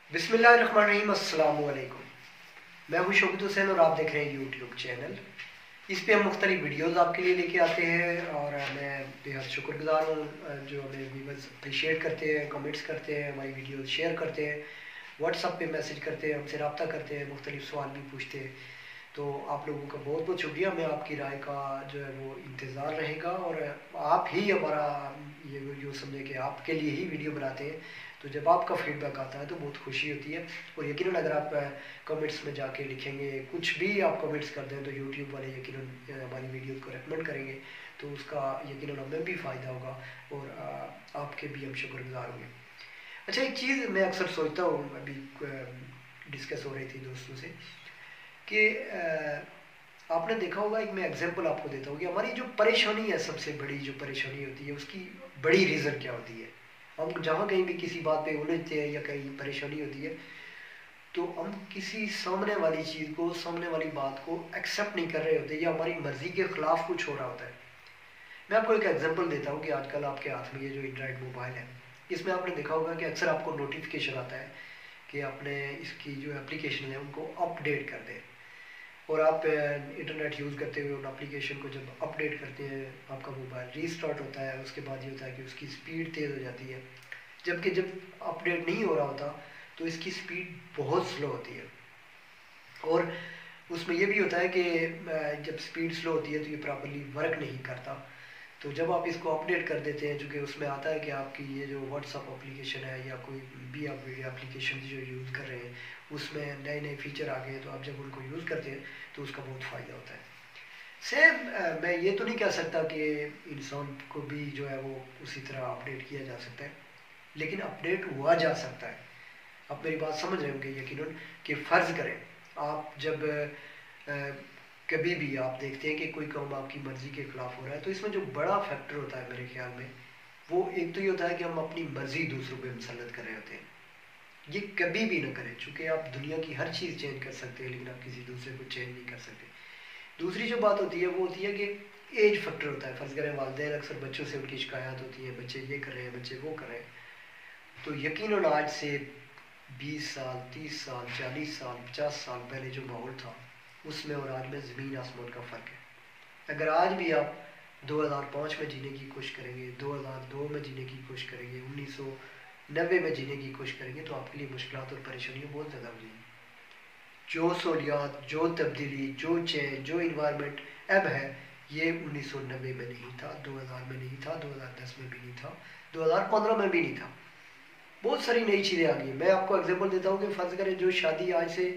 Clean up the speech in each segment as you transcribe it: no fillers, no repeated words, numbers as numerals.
बिस्मिल्लाहिर्रहमानिर्रहीम, अस्सलाम वालेकुम। मैं हूं शौकत हुसैन और आप देख रहे हैं यूट्यूब चैनल। इस पे हम मुख्तलिफ वीडियोज़ आपके लिए लेके आते हैं और मैं बेहद शुक्रगुजार हूँ जो हमें व्यूअर्स अप्रिशिएट करते हैं, कमेंट्स करते हैं, हमारी वीडियोज़ शेयर करते हैं, व्हाट्सअप पे मैसेज करते हैं, हमसे रब्ता करते हैं, मुख्तलिफ सवाल भी पूछते हैं। तो आप लोगों का बहुत बहुत शुक्रिया। मैं आपकी राय का जो है वो इंतज़ार रहेगा और आप ही हमारा ये वीडियो समझे कि आपके लिए ही वीडियो बनाते हैं। तो जब आपका फीडबैक आता है तो बहुत खुशी होती है। और यकीनन अगर आप कमेंट्स में जाके लिखेंगे, कुछ भी आप कमेंट्स कर दें, तो यूट्यूब वाले यकीनन हमारी वीडियो को रेकमेंड करेंगे, तो उसका यकीनन हमें भी फ़ायदा होगा और आपके भी हम शुक्रगुजार होंगे। अच्छा, एक चीज़ मैं अक्सर सोचता हूँ, अभी डिस्कस हो रही थी दोस्तों से कि आपने देखा होगा, एक मैं एग्जांपल आपको देता हूँ कि हमारी जो परेशानी है, सबसे बड़ी जो परेशानी होती है उसकी बड़ी रीज़न क्या होती है। हम जहाँ कहीं भी किसी बात पे उलझते हैं या कहीं परेशानी होती है, तो हम किसी सामने वाली चीज़ को, सामने वाली बात को एक्सेप्ट नहीं कर रहे होते या हमारी मर्ज़ी के ख़िलाफ़ कुछ हो रहा होता है। मैं आपको एक एग्जांपल देता हूँ कि आजकल आपके हाथ में ये जो एंड्रॉयड मोबाइल है, इसमें आपने देखा होगा कि अक्सर आपको नोटिफिकेशन आता है कि आपने इसकी जो एप्लीकेशन है उनको अपडेट कर दें। और आप इंटरनेट यूज़ करते हुए उन एप्लीकेशन को जब अपडेट करते हैं, आपका मोबाइल रीस्टार्ट होता है, उसके बाद ये होता है कि उसकी स्पीड तेज़ हो जाती है। जबकि जब अपडेट नहीं हो रहा होता तो इसकी स्पीड बहुत स्लो होती है। और उसमें ये भी होता है कि जब स्पीड स्लो होती है तो ये प्रॉपर्ली वर्क नहीं करता। तो जब आप इसको अपडेट कर देते हैं, चूँकि उसमें आता है कि आपकी ये जो व्हाट्सअप एप्लीकेशन है या कोई भी आप वीडियो एप्लीकेशन जो यूज़ कर रहे हैं उसमें नए नए फीचर आ गए हैं, तो आप जब उनको यूज़ करते हैं तो उसका बहुत फ़ायदा होता है। सेम मैं ये तो नहीं कह सकता कि इंसान को भी जो है वो उसी तरह अपडेट किया जा सकता है, लेकिन अपडेट हुआ जा सकता है। आप मेरी बात समझ रहे होंगे यकीनन कि फ़र्ज़ करें आप जब कभी भी आप देखते हैं कि कोई काम आपकी मर्ज़ी के ख़िलाफ़ हो रहा है, तो इसमें जो बड़ा फैक्टर होता है मेरे ख्याल में, वो एक तो ये होता है कि हम अपनी मर्ज़ी दूसरों पे मुसल्लत कर रहे होते हैं। ये कभी भी ना करें, चूँकि आप दुनिया की हर चीज़ चेंज कर सकते हैं लेकिन आप किसी दूसरे को चेंज नहीं कर सकते। दूसरी जो बात होती है वो होती है कि एज फैक्टर होता है। फ़र्ज़ करें वालिदैन अक्सर बच्चों से उनकी शिकायत होती है, बच्चे ये कर रहे हैं, बच्चे वो कर रहे हैं। तो यकीनन आज से 20 साल, 30 साल, 40 साल, 50 साल पहले जो माहौल था, उसमें और आज में ज़मीन आसमान का फ़र्क है। अगर आज भी आप 2005 में जीने की कोशिश करेंगे, 2002 में जीने की कोशिश करेंगे, 1990 में जीने की कोशिश करेंगे, तो आपके लिए मुश्किलात और परेशानियाँ बहुत ज़्यादा हो जाएंगी। जो सहूलियात, जो तब्दीली, जो चेंज, जो इन्वायरमेंट अब है, ये 1990 में नहीं था, 2000 में नहीं था, 2010 में भी नहीं था, 2015 में भी नहीं था। बहुत सारी नई चीज़ें आ गई। मैं आपको एग्जांपल देता हूँ कि फ़र्ज़ करें जो शादी आज से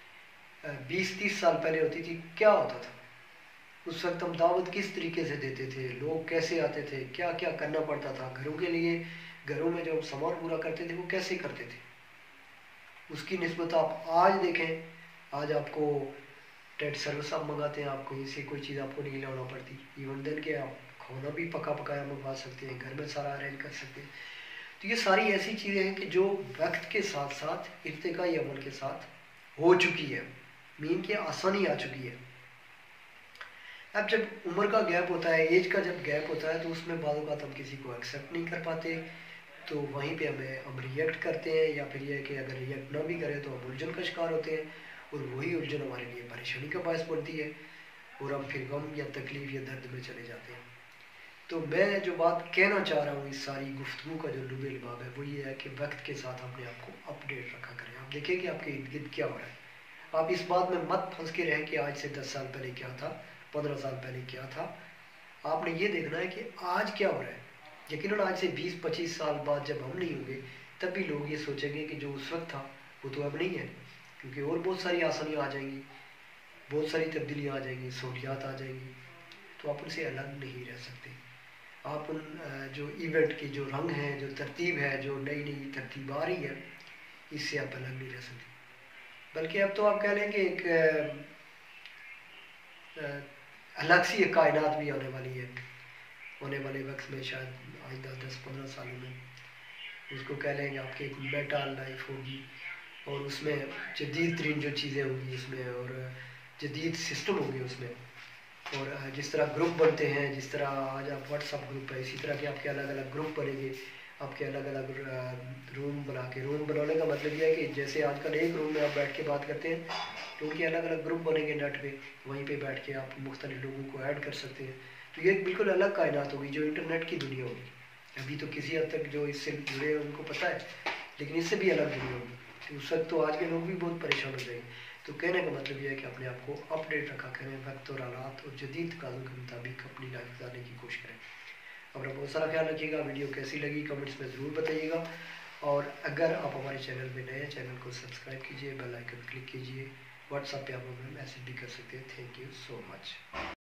20-30 साल पहले होती थी, क्या होता था। उस वक्त हम दावत किस तरीके से देते थे, लोग कैसे आते थे, क्या क्या करना पड़ता था घरों के लिए, घरों में जो हम सामान पूरा करते थे वो कैसे करते थे। उसकी निस्बत आप आज देखें, आज आपको टेट सर्विस आप मंगाते हैं, आप कहीं से कोई चीज़ आपको नहीं लाना पड़ती। इवन देन के आप खाना भी पका पकाया मंगवा सकते हैं, घर में सारा अरेंज कर सकते हैं। तो ये सारी ऐसी चीज़ें हैं कि जो वक्त के साथ साथ इर्तिकाई अमल के साथ हो चुकी है, मीन की आसानी आ चुकी है। अब जब उम्र का गैप होता है, एज का जब गैप होता है, तो उसमें बाद हम किसी को एक्सेप्ट नहीं कर पाते, तो वहीं पे हम रिएक्ट करते हैं, या फिर ये कि अगर रिएक्ट ना भी करें तो हम उलझन का शिकार होते हैं, और वही उलझन हमारे लिए परेशानी का बायस बनती है, और हम फिर गम या तकलीफ़ या दर्द में चले जाते हैं। तो मैं जो बात कहना चाह रहा हूँ इस सारी गुफ्तगू का जो लुब लबाब है वो ये है कि वक्त के साथ अपने आप को अपडेट रखा करें। आप देखें कि आपके इर्द गिर्द क्या हो रहा है। आप इस बात में मत फंस के रहें कि आज से 10 साल पहले क्या था, 15 साल पहले क्या था। आपने ये देखना है कि आज क्या हो रहा है। यकीनन आज से 20-25 साल बाद जब हम नहीं होंगे, तब भी लोग ये सोचेंगे कि जो उस वक्त था वो तो अब नहीं है, क्योंकि और बहुत सारी आसानियाँ आ जाएंगी, बहुत सारी तब्दीलियाँ आ जाएंगी, सहूलियात आ जाएंगी। तो आप उनसे अलग नहीं रह सकते। आप उन जो इवेंट की जो रंग है, जो तरतीब है, जो नई नई तरतीब आ रही है, इससे आप अलग नहीं रह सकते। बल्कि अब तो आप कह लें कि एक अलग सी एक कायनात भी आने वाली है, होने वाले वक्त में, शायद आइंदा 10-15 सालों में। उसको कह लेंगे आपकी एक मेटा लाइफ होगी, और उसमें जदीद तरीन जो चीज़ें होंगी उसमें, और जदीद सिस्टम होंगे उसमें। और जिस तरह ग्रुप बनते हैं, जिस तरह आज आप व्हाट्सअप ग्रुप है, इसी तरह के आपके अलग अलग ग्रुप बनेंगे। आपके अलग अलग रूम बना के, रूम बनाने का मतलब यह है कि जैसे आजकल एक रूम में आप बैठ के बात करते हैं, तो उनके अलग अलग ग्रुप बनेंगे नेट पे, वहीं पे बैठ के आप मुख्तलिफ लोगों को ऐड कर सकते हैं। तो ये एक बिल्कुल अलग कायनात होगी जो इंटरनेट की दुनिया होगी। अभी तो किसी हद तक जो इससे जुड़े हैं उनको पता है, लेकिन इससे भी अलग दुनिया होगी। तो उस वक्त तो आज के लोग भी बहुत परेशान हो जाएंगे। तो कहने का मतलब यह है कि अपने आप को अपडेट रखा करें, वक्त और हालात और जदीद तकाज़ों के मुताबिक अपनी लाइफ गुजारने की कोशिश करें। अपना बहुत सारा ख्याल रखिएगा। वीडियो कैसी लगी कमेंट्स में ज़रूर बताइएगा, और अगर आप हमारे चैनल में नए हैं, चैनल को सब्सक्राइब कीजिए, बेल आइकन क्लिक कीजिए। व्हाट्सएप पे आप हमें मैसेज भी कर सकते हैं। Thank you so much.